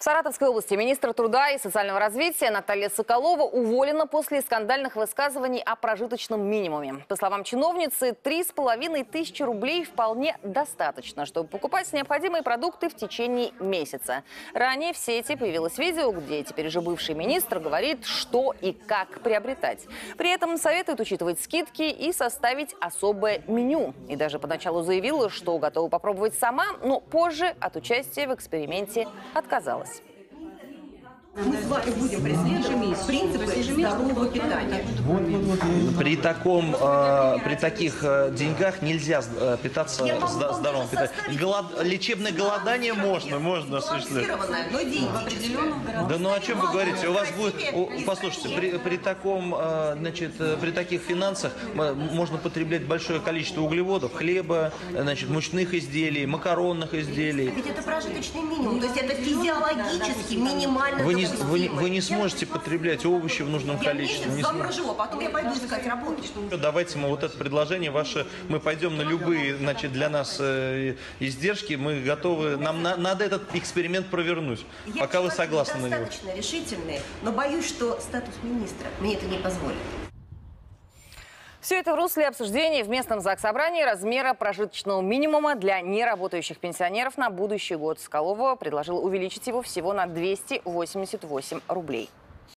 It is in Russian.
В Саратовской области министр труда и социального развития Наталья Соколова уволена после скандальных высказываний о прожиточном минимуме. По словам чиновницы, 3500 рублей вполне достаточно, чтобы покупать необходимые продукты в течение месяца. Ранее в сети появилось видео, где теперь же бывший министр говорит, что и как приобретать. При этом советует учитывать скидки и составить особое меню. И даже поначалу заявила, что готова попробовать сама, но позже от участия в эксперименте отказалась. Мы с вами будем преследовать принципы здорового питания. При таких деньгах нельзя питаться здоровым питанием. Лечебное голодание можно осуществлять. Но диетическое. Да ну о чем вы говорите? У вас будет, послушайте, при таких финансах можно потреблять большое количество углеводов, хлеба, мучных изделий, макаронных изделий. Ведь это прожиточный минимум, то есть это физиологически минимально. Вы не сможете потреблять овощи в нужном количестве. Я месяц заморожу, а потом я пойду искать работу. Давайте мы вот это предложение ваше, мы пойдем на любые, для нас издержки, мы готовы, нам надо этот эксперимент провернуть, пока вы согласны на него. Достаточно решительные, но боюсь, что статус министра мне это не позволит. Все это в русле обсуждений в местном заксобрании размера прожиточного минимума для неработающих пенсионеров на будущий год. Соколова предложила увеличить его всего на 288 рублей.